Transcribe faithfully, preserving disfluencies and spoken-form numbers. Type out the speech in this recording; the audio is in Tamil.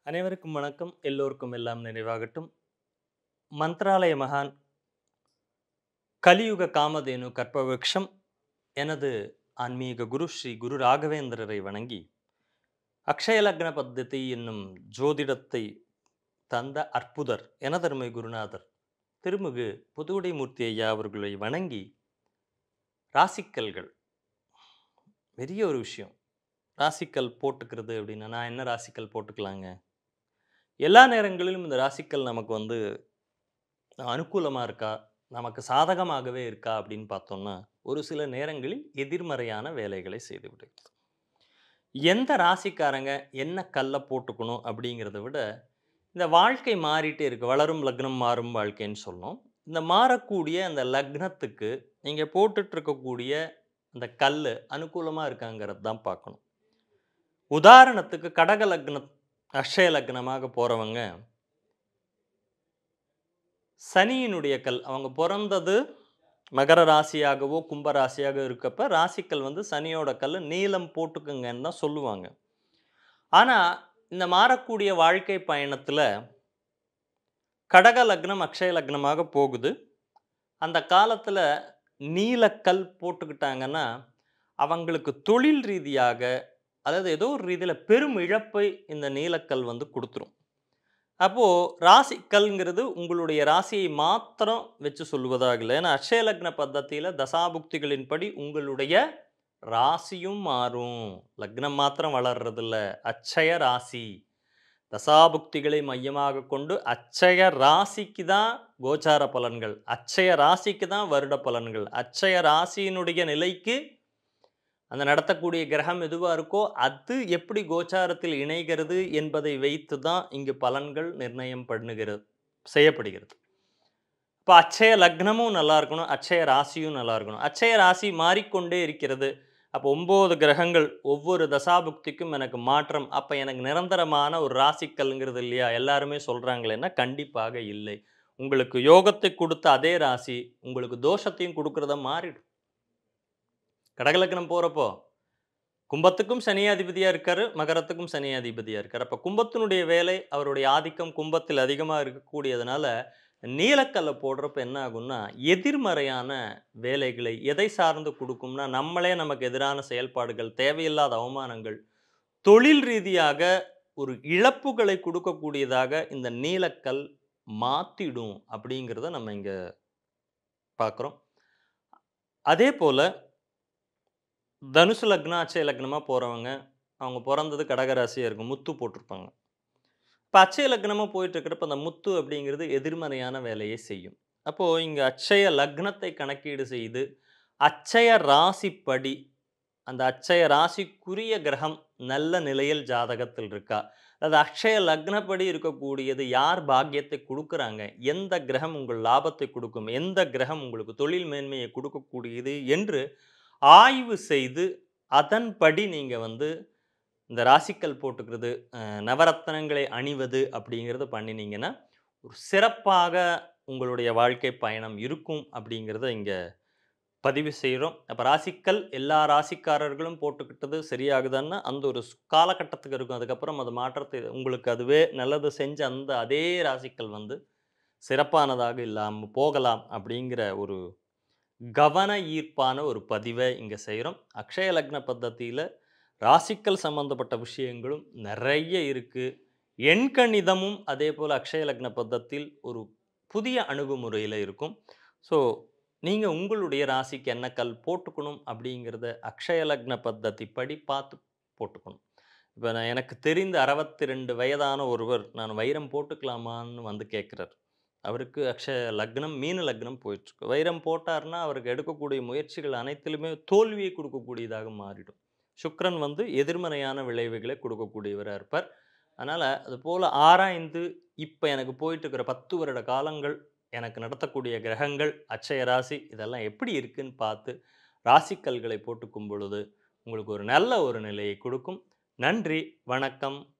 அனைவருக்கும் வணக்கம். எல்லோருக்கும் எல்லாம் நினைவாகட்டும். மந்த்ராலய மகான் கலியுக காமதேனு கற்பவருஷம் எனது ஆன்மீக குரு ஸ்ரீ குரு ராகவேந்திரரை வணங்கி அக்ஷய லக்ன பத்ததி என்னும் ஜோதிடத்தை தந்த அற்புதர் எனதருமை குருநாதர் திருமிகு பொதுவுடைமூர்த்தி ஐயா அவர்களை வணங்கி ராசிக்கல்கள் பெரிய ஒரு விஷயம். ராசிக்கல் போட்டுக்கிறது அப்படின்னா நான் என்ன ராசிக்கல் போட்டுக்கலாங்க? எல்லா நேரங்களிலும் இந்த ராசிக்கல் நமக்கு வந்து அனுகூலமாக இருக்கா, நமக்கு சாதகமாகவே இருக்கா அப்படின்னு பார்த்தோம்னா ஒரு சில நேரங்களில் எதிர்மறையான வேலைகளை செய்து விடுகிறது. எந்த ராசிக்காரங்க என்ன கல்லை போட்டுக்கணும் அப்படிங்கிறத விட இந்த வாழ்க்கை மாறிட்டே இருக்கு. வளரும் லக்னம் மாறும் வாழ்க்கைன்னு சொன்னோம். இந்த மாறக்கூடிய அந்த லக்னத்துக்கு நீங்கள் போட்டுட்டு இருக்கக்கூடிய அந்த கல் அனுகூலமாக இருக்காங்கிறது தான் பார்க்கணும். உதாரணத்துக்கு கடக லக்ன அக்ஷய லக்னமாக போகிறவங்க சனியினுடைய கல், அவங்க பிறந்தது மகர ராசியாகவோ கும்ப ராசியாக இருக்கப்ப ராசிக்கல் வந்து சனியோட கல் நீலம் போட்டுக்குங்கன்னு தான் சொல்லுவாங்க. ஆனால் இந்த மாறக்கூடிய வாழ்க்கை பயணத்தில் கடக லக்னம் அக்ஷய லக்னமாக போகுது. அந்த காலத்தில் நீலக்கல் போட்டுக்கிட்டாங்கன்னா அவங்களுக்கு தொழில் ரீதியாக அதாவது ஏதோ ஒரு ரீதியில் பெரும் இழப்பை இந்த நீலக்கல் வந்து கொடுத்துரும். அப்போது ராசிக்கல்ங்கிறது உங்களுடைய ராசியை மாத்திரம் வச்சு சொல்லுவதாக இல்லை. ஏன்னா அக்ஷய லக்ன பத்ததியில் தசாபுக்திகளின்படி உங்களுடைய ராசியும் மாறும். லக்னம் மாத்திரம் வளர்றதில்ல, அச்சய ராசி தசாபுக்திகளை மையமாக கொண்டு அச்சய ராசிக்கு தான் கோச்சார பலன்கள், அச்சய ராசிக்கு தான் வருட பலன்கள், அச்சய ராசியினுடைய நிலைக்கு அந்த நடத்தக்கூடிய கிரகம் எதுவாக இருக்கோ அது எப்படி கோச்சாரத்தில் இணைகிறது என்பதை வைத்து தான் இங்கு பலன்கள் நிர்ணயம் பண்ணுகிறது செய்யப்படுகிறது. இப்போ அச்சய லக்னமும் நல்லா இருக்கணும், அச்சய ராசியும் நல்லா இருக்கணும். அச்சய ராசி மாறிக்கொண்டே இருக்கிறது. அப்போ ஒம்பது கிரகங்கள் ஒவ்வொரு தசாபுக்திக்கும் எனக்கு மாற்றம், அப்போ எனக்கு நிரந்தரமான ஒரு ராசிக்கல்ங்கிறது இல்லையா எல்லாருமே சொல்கிறாங்களேன்னா கண்டிப்பாக இல்லை. உங்களுக்கு யோகத்தை கொடுத்த அதே ராசி உங்களுக்கு தோஷத்தையும் கொடுக்குறத மாறிடும். கடகலக்கணம் போகிறப்போ கும்பத்துக்கும் சனியாதிபதியாக இருக்கார், மகரத்துக்கும் சனியாதிபதியாக இருக்கார். அப்போ கும்பத்தினுடைய வேலை அவருடைய ஆதிக்கம் கும்பத்தில் அதிகமாக இருக்கக்கூடியதுனால நீலக்கல்லை போடுறப்ப என்ன ஆகும்னா எதிர்மறையான வேலைகளை எதை சார்ந்து கொடுக்கும்னா நம்மளே நமக்கு எதிரான செயல்பாடுகள், தேவையில்லாத அவமானங்கள், தொழில் ரீதியாக ஒரு இழப்புகளை கொடுக்கக்கூடியதாக இந்த நீலக்கல் மாற்றிடும் அப்படிங்கிறத நம்ம இங்கே பார்க்குறோம். அதே போல் தனுசு லக்னா அச்சய லக்னமாக போகிறவங்க அவங்க பிறந்தது கடகராசியாக இருக்கும், முத்து போட்டிருப்பாங்க. இப்போ அச்சய லக்னமாக போயிட்டுருக்கிறப்ப அந்த முத்து அப்படிங்கிறது எதிர்மறையான வேலையை செய்யும். அப்போது இங்கே அச்சய லக்னத்தை கணக்கீடு செய்து அச்சய ராசிப்படி அந்த அச்சய ராசிக்குரிய கிரகம் நல்ல நிலையில் ஜாதகத்தில் இருக்கா, அது அக்ஷய லக்னப்படி இருக்கக்கூடியது யார் பாக்கியத்தை கொடுக்குறாங்க, எந்த கிரகம் உங்கள் லாபத்தை கொடுக்கும், எந்த கிரகம் உங்களுக்கு தொழில் மேன்மையை கொடுக்கக்கூடியது என்று ஆய்வு செய்து அதன்படி நீங்கள் வந்து இந்த ராசிக்கல் போட்டுக்கிறது, நவரத்னங்களை அணிவது அப்படிங்கிறது பண்ணினீங்கன்னா ஒரு சிறப்பாக உங்களுடைய வாழ்க்கை பயணம் இருக்கும் அப்படிங்கிறத இங்கே பதிவு செய்கிறோம். அப்போ ராசிக்கல் எல்லா ராசிக்காரர்களும் போட்டுக்கிட்டது சரியாகுதான்னா அந்த ஒரு காலகட்டத்துக்கு இருக்கும். அதுக்கப்புறம் அது மாற்றத்தை உங்களுக்கு அதுவே நல்லது செஞ்ச அந்த அதே ராசிக்கல் வந்து சிறப்பானதாக இல்லாமல் போகலாம் அப்படிங்கிற ஒரு கவன ஈர்ப்பான ஒரு பதிவை இங்கே செய்கிறோம். அக்ஷய லக்ன பத்ததியில் ராசிக்கல் சம்பந்தப்பட்ட விஷயங்களும் நிறைய இருக்குது. எண்கணிதமும் அதே போல் அக்ஷய லக்ன பத்தத்தில் ஒரு புதிய அணுகுமுறையில் இருக்கும். ஸோ நீங்கள் உங்களுடைய ராசிக்கு என்ன கல் போட்டுக்கணும் அப்படிங்கிறத அக்ஷய லக்ன பத்ததி படி பார்த்து போட்டுக்கணும். இப்போ நான் எனக்கு தெரிந்த அறுபத்தி ரெண்டு வயதான ஒருவர் நான் வைரம் போட்டுக்கலாமான்னு வந்து கேட்குறார். அவருக்கு அக்ஷய லக்னம் மீன லக்னம் போயிட்டுருக்கு. வைரம் போட்டார்னா அவருக்கு எடுக்கக்கூடிய முயற்சிகள் அனைத்திலுமே தோல்வியை கொடுக்கக்கூடியதாக மாறிடும். சுக்கிரன் வந்து எதிர்மறையான விளைவுகளை கொடுக்கக்கூடியவராக இருப்பார். அதனால் அது போல் ஆராய்ந்து இப்போ எனக்கு போயிட்டுருக்கிற பத்து வருட காலங்கள் எனக்கு நடத்தக்கூடிய கிரகங்கள் அச்சய ராசி இதெல்லாம் எப்படி இருக்குன்னு பார்த்து ராசிக்கல்களை போட்டுக்கும் பொழுது உங்களுக்கு ஒரு நல்ல ஒரு நிலையை கொடுக்கும். நன்றி, வணக்கம்.